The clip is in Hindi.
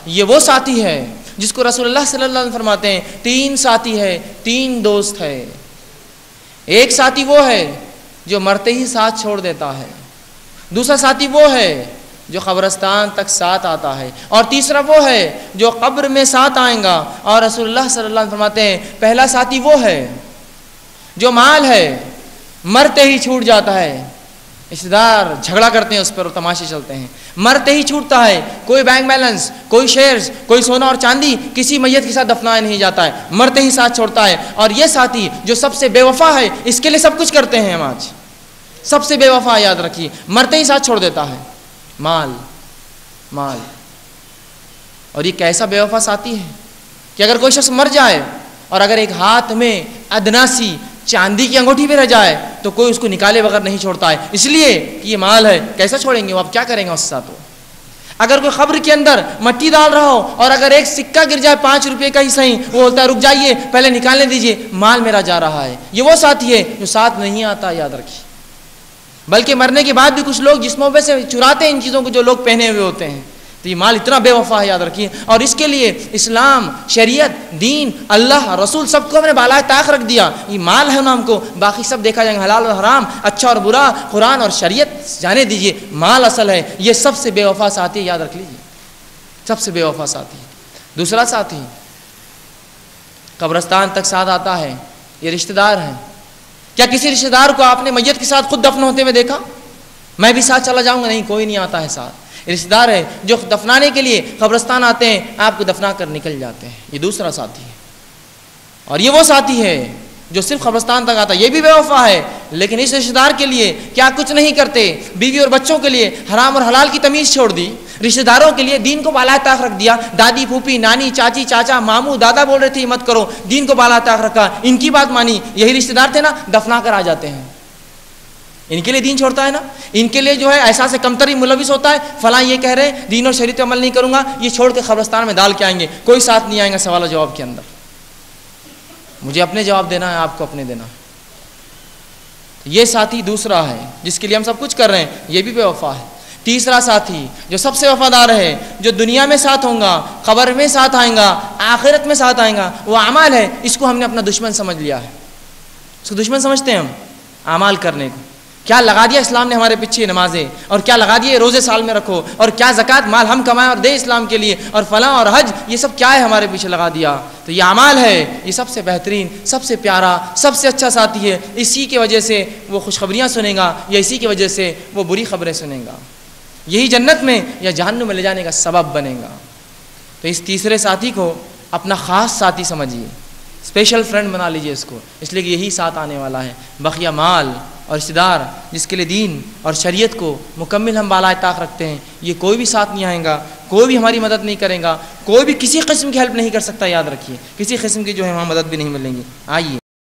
ये वो साथी है जिसको रसूलुल्लाह सल्लल्लाहु अलैहि वसल्लम फरमाते हैं 3 साथी है, 3 दोस्त है। एक साथी वो है जो मरते ही साथ छोड़ देता है, दूसरा साथी वो है जो कब्रिस्तान तक साथ आता है, और तीसरा वो है जो कब्र में साथ आएगा। और रसूलुल्लाह सल्लल्लाहु अलैहि वसल्लम फरमाते हैं पहला साथी वो है जो माल है, मरते ही छूट जाता है। रिश्तेदार झगड़ा करते हैं उस पर, तमाशे चलते हैं, मरते ही छूटता है। कोई बैंक बैलेंस, कोई शेयर्स, कोई सोना और चांदी किसी मैयत के साथ दफनाया नहीं जाता है, मरते ही साथ छोड़ता है। और ये साथी जो सबसे बेवफा है, इसके लिए सब कुछ करते हैं हम आज, सबसे बेवफा याद रखिए, मरते ही साथ छोड़ देता है। माल, माल। और ये कैसा बेवफा साथी है कि अगर कोई शख्स मर जाए और अगर एक हाथ में अदनासी चांदी की अंगूठी भी रह जाए तो कोई उसको निकाले बगैर नहीं छोड़ता है, इसलिए कि ये माल है, कैसा छोड़ेंगे वो, आप क्या करेंगे उसके साथ। वो अगर कोई खब्र के अंदर मट्टी डाल रहा हो और अगर एक सिक्का गिर जाए 5 रुपये का ही सही, वो बोलता है रुक जाइए पहले निकालने दीजिए, माल मेरा जा रहा है। ये वो साथी है जो साथ नहीं आता, याद रखिए। बल्कि मरने के बाद भी कुछ लोग जिस्मों पे से चुराते हैं इन चीज़ों को जो लोग पहने हुए होते हैं। तो ये माल इतना बेवफा है, याद रखिए। और इसके लिए इस्लाम, शरीयत, दीन, अल्लाह, रसूल सबको हमने बाला ताक रख दिया। ये माल है ना, हमको बाकी सब देखा जाएगा, हलाल और हराम, अच्छा और बुरा, कुरान और शरीयत जाने दीजिए, माल असल है। ये सबसे बेवफा साथी है, याद रख लीजिए, सबसे बेवफा साथी। दूसरा साथी कब्रिस्तान तक साथ आता है, ये रिश्तेदार हैं। क्या किसी रिश्तेदार को आपने मैयत के साथ खुद दफन होते हुए देखा? मैं भी साथ चला जाऊंगा, नहीं, कोई नहीं आता है साथ। रिश्तेदार है जो दफनाने के लिए कब्रिस्तान आते हैं, आपको दफना कर निकल जाते हैं, ये दूसरा साथी है। और ये वो साथी है जो सिर्फ कब्रिस्तान तक आता है, ये भी बेवफा है। लेकिन इस रिश्तेदार के लिए क्या कुछ नहीं करते, बीवी और बच्चों के लिए हराम और हलाल की तमीज़ छोड़ दी, रिश्तेदारों के लिए दीन को बाला ताक रख दिया। दादी, फूफी, नानी, चाची, चाचा, मामू, दादा बोल रहे थे मत करो, दीन को बाला ताक रखा, इनकी बात मानी। यही रिश्तेदार थे ना, दफना कर आ जाते हैं, इनके लिए दीन छोड़ता है ना, इनके लिए जो है ऐसा से कमतरी मुलविस होता है, फलां ये कह रहे हैं दीन और शरीयत पे अमल नहीं करूंगा, ये छोड़ के कब्रिस्तान में डाल के आएंगे, कोई साथ नहीं आएगा सवाल जवाब के अंदर। मुझे अपने जवाब देना है, आपको अपने देना है। ये साथी दूसरा है जिसके लिए हम सब कुछ कर रहे हैं, ये भी बेवफा है। तीसरा साथी जो सबसे वफादार है, जो दुनिया में साथ होगा, खबर में साथ आएगा, आखिरत में साथ आएगा, वो अमाल है। इसको हमने अपना दुश्मन समझ लिया है, इसको दुश्मन समझते हैं हम अमाल करने को। क्या लगा दिया इस्लाम ने हमारे पीछे नमाजें, और क्या लगा दिए रोज़े साल में रखो, और क्या ज़कात माल हम कमाएं और दे इस्लाम के लिए, और फलां और हज, ये सब क्या है हमारे पीछे लगा दिया। तो ये अमाल है, ये सबसे बेहतरीन, सबसे प्यारा, सबसे अच्छा साथी है। इसी की वजह से वो खुशखबरियाँ सुनेगा या इसी की वजह से वो बुरी खबरें सुनेगा, यही जन्नत में या जहन्नुम में ले जाने का सबब बनेगा। तो इस तीसरे साथी को अपना ख़ास साथी समझिए, स्पेशल फ्रेंड बना लीजिए इसको, इसलिए कि यही साथ आने वाला है। बकिया माल और रिश्तेदार जिसके लिए दीन और शरीयत को मुकम्मिल हम बाला ताक रखते हैं, ये कोई भी साथ नहीं आएगा, कोई भी हमारी मदद नहीं करेगा, कोई भी किसी किस्म की हेल्प नहीं कर सकता, याद रखिए, किसी किस्म की जो है वहाँ मदद भी नहीं मिलेंगी। आइए